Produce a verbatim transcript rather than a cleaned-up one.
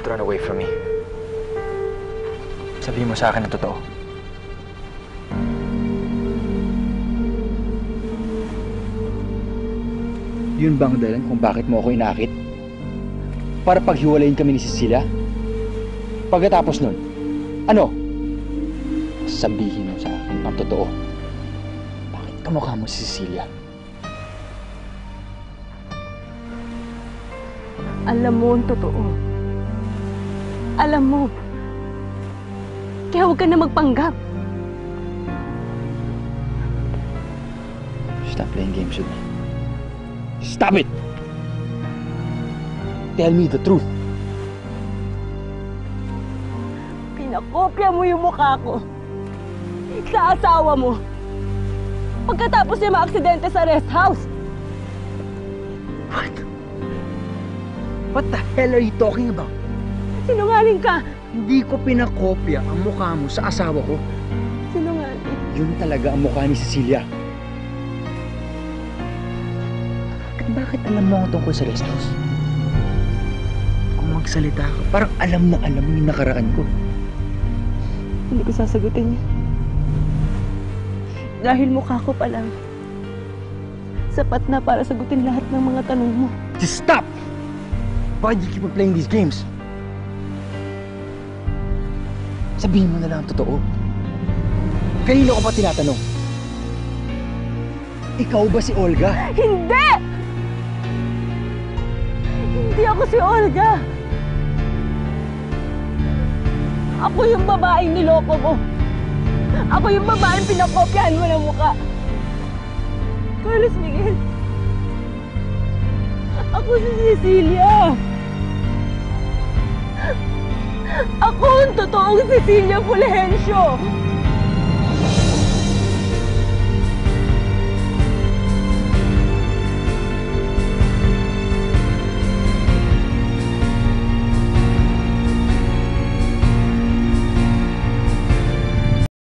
Don't run away from me. Sabihin mo sa akin ang totoo. Yun bang dahilan kung bakit mo ako inakit? Para paghiwalayin kami ni Cecilia? Pagkatapos nun, ano? Sabihin mo sa akin ang totoo. Bakit kamukha mo si Cecilia? Alam mo ang totoo. Alam mo. Kaya huwag ka na magpanggap. Stop playing games with me. Stop it! Tell me the truth. Pinakopya mo yung mukha ko sa asawa mo pagkatapos niya ma-aksidente sa rest house. What? What the hell are you talking about? Sinungaling ka! Hindi ko pinakopya ang mukha mo sa asawa ko. Sinungaling. Yun talaga ang mukha ni Cecilia. At bakit alam mo ang tungkol sa rest house? Kung magsalita ka, parang alam na alam mo yung nakaraan ko. Hindi ko sasagutin niya. Dahil mukha ko pa lang, sapat na para sagutin lahat ng mga tanong mo. Just stop! Why do you keep on playing these games? Sabihin mo na lang ang totoo. Kanino ko pa tinatanong? Ikaw ba si Olga? Hindi! Hindi ako si Olga. Ako yung babaeng niloko mo. Ako yung babaeng pinakopyahan mo ng mukha. Carlos Miguel. Ako si Cecilia. Ako ang totoong Cecilia Fulgencio.